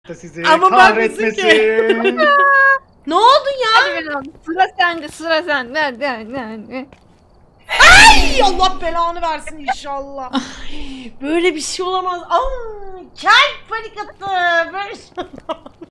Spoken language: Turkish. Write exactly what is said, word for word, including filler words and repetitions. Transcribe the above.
sizi Ama kahretmesin. ki. Ne oldu ya? Hadi bakalım. Sıra sende, sıra sende. Hadi, hadi, hadi. Ay, Allah belanı versin inşallah. Böyle bir şey olamaz. Aa, kalp panik attı. Böyle şey olamaz.